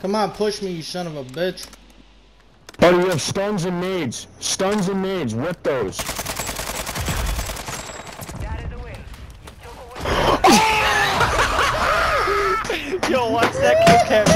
Come on, push me, you son of a bitch. Buddy, you have stuns and nades. Stuns and nades. Whip those. Yo, watch that kill cam.